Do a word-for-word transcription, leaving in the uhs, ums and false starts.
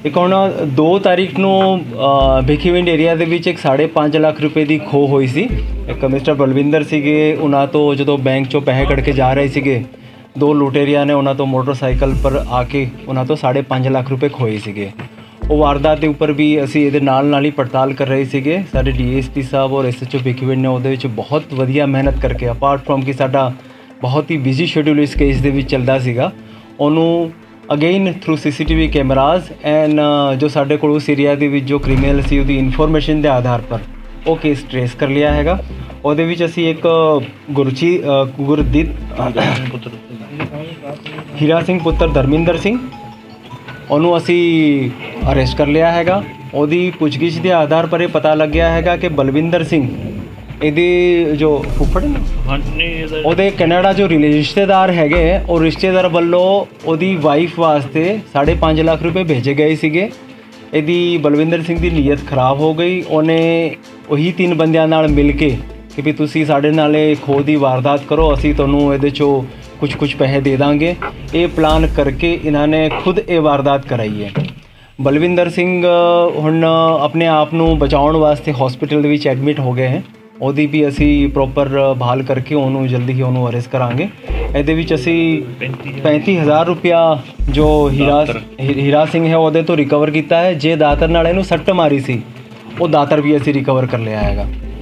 ਇੱਕ ਹੁਣ ਦੋ ਤਾਰੀਖ ਨੂੰ ਭਿੱਖੀਵਿੰਡ ਏਰੀਆ ਦੇ ਵਿੱਚ ਇੱਕ ਸਾਢੇ ਪੰਜ ਲੱਖ ਰੁਪਏ ਦੀ ਖੋਹ ਹੋਈ ਸੀ। ਇੱਕ ਮਿਸਟਰ ਬਲਵਿੰਦਰ ਸੀਗੇ, ਉਹਨਾਂ ਤੋਂ ਜਦੋਂ ਬੈਂਕ 'ਚੋਂ ਪੈਸੇ ਕੱਢ ਕੇ ਜਾ ਰਹੇ ਸੀਗੇ, ਦੋ ਲੁਟੇਰਿਆਂ ਨੇ ਉਹਨਾਂ ਤੋਂ ਮੋਟਰਸਾਈਕਲ ਪਰ ਆ ਕੇ ਉਹਨਾਂ ਤੋਂ ਸਾਢੇ ਪੰਜ ਲੱਖ ਰੁਪਏ ਖੋਏ ਸੀਗੇ। ਉਹ ਵਾਰਦਾਤ ਦੇ ਉੱਪਰ ਵੀ ਅਸੀਂ ਇਹਦੇ ਨਾਲ ਨਾਲ ਹੀ ਪੜਤਾਲ ਕਰ ਰਹੇ ਸੀਗੇ। ਸਾਡੇ ਡੀ ਐਸ ਪੀ ਸਾਹਿਬ ਔਰ ਐਸ ਐਚ ਓ ਭਿੱਖੀਵਿੰਡ ਨੇ ਉਹਦੇ ਵਿੱਚ ਬਹੁਤ ਵਧੀਆ ਮਿਹਨਤ ਕਰਕੇ, ਅਪਾਰਟ ਫਰੋਮ ਕਿ ਸਾਡਾ ਬਹੁਤ ਹੀ ਬਿਜ਼ੀ ਸ਼ੈਡਿਊਲ ਇਸ ਕੇਸ ਦੇ ਵਿੱਚ ਚੱਲਦਾ ਸੀਗਾ, ਉਹਨੂੰ again through C C T V cameras and ਜੋ ਸਾਡੇ ਕੋਲ ਉਸ ਏਰੀਆ ਦੇ ਵਿੱਚ ਜੋ ਕ੍ਰਿਮੀਨਲ ਸੀ ਉਹਦੀ ਇਨਫੋਰਮੇਸ਼ਨ ਦੇ ਆਧਾਰ ਪਰ ਉਹ ਕੇਸ ਟ੍ਰੇਸ ਕਰ ਲਿਆ ਹੈਗਾ। ਉਹਦੇ ਵਿੱਚ ਅਸੀਂ ਇੱਕ ਗੁਰਚੀ ਗੁਰਦੀਪ ਹੀਰਾ ਸਿੰਘ ਪੁੱਤਰ ਧਰਮਿੰਦਰ ਸਿੰਘ, ਉਹਨੂੰ ਅਸੀਂ ਅਰੈਸਟ ਕਰ ਲਿਆ ਹੈਗਾ। ਉਹਦੀ ਪੁੱਛਗਿੱਛ ਦੇ ਆਧਾਰ ਪਰ ਇਹ ਪਤਾ ਲੱਗਿਆ ਹੈਗਾ ਕਿ ਬਲਵਿੰਦਰ ਸਿੰਘ ਇਹਦੇ ਜੋ ਫੁੱਫੜ ਨੇ ਉਹਦੇ ਕੈਨੇਡਾ ਜੋ ਰਿਸ਼ਤੇਦਾਰ ਹੈਗੇ, ਉਹ ਰਿਸ਼ਤੇਦਾਰ ਵੱਲੋਂ ਉਹਦੀ ਵਾਈਫ ਵਾਸਤੇ ਸਾਢੇ ਪੰਜ ਲੱਖ ਰੁਪਏ ਭੇਜੇ ਗਏ ਸੀਗੇ। ਇਹਦੀ ਬਲਵਿੰਦਰ ਸਿੰਘ ਦੀ ਨੀਅਤ ਖਰਾਬ ਹੋ ਗਈ। ਉਹਨੇ ਉਹੀ ਤਿੰਨ ਬੰਦਿਆਂ ਨਾਲ ਮਿਲ ਕੇ ਕਿ ਵੀ ਤੁਸੀਂ ਸਾਡੇ ਨਾਲ ਇਹ ਖੋਹ ਦੀ ਵਾਰਦਾਤ ਕਰੋ, ਅਸੀਂ ਤੁਹਾਨੂੰ ਇਹਦੇ 'ਚੋਂ ਕੁਛ ਕੁਛ ਪੈਸੇ ਦੇ ਦਾਂਗੇ। ਇਹ ਪਲਾਨ ਕਰਕੇ ਇਹਨਾਂ ਨੇ ਖੁਦ ਇਹ ਵਾਰਦਾਤ ਕਰਾਈ ਹੈ। ਬਲਵਿੰਦਰ ਸਿੰਘ ਹੁਣ ਆਪਣੇ ਆਪ ਨੂੰ ਬਚਾਉਣ ਵਾਸਤੇ ਹਸਪੀਟਲ ਦੇ ਵਿੱਚ ਐਡਮਿਟ ਹੋ ਗਏ ਹੈ। ਉਹਦੀ ਵੀ ਅਸੀਂ ਪ੍ਰੋਪਰ ਬਹਾਲ ਕਰਕੇ ਉਹਨੂੰ ਜਲਦੀ ਹੀ ਉਹਨੂੰ ਅਰੈਸਟ ਕਰਾਂਗੇ। ਇਹਦੇ ਵਿੱਚ ਅਸੀਂ ਪੈਂਤੀ ਹਜ਼ਾਰ ਰੁਪਇਆ ਜੋ ਹੀਰਾ ਹੀਰਾ ਸਿੰਘ ਹੈ ਉਹਦੇ ਤੋਂ ਰਿਕਵਰ ਕੀਤਾ ਹੈ। ਜੇ ਦਾਤਰ ਨਾਲ ਇਹਨੂੰ ਸੱਟ ਮਾਰੀ ਸੀ, ਉਹ ਦਾਤਰ ਵੀ ਅਸੀਂ ਰਿਕਵਰ ਕਰ ਲਿਆ ਹੈਗਾ।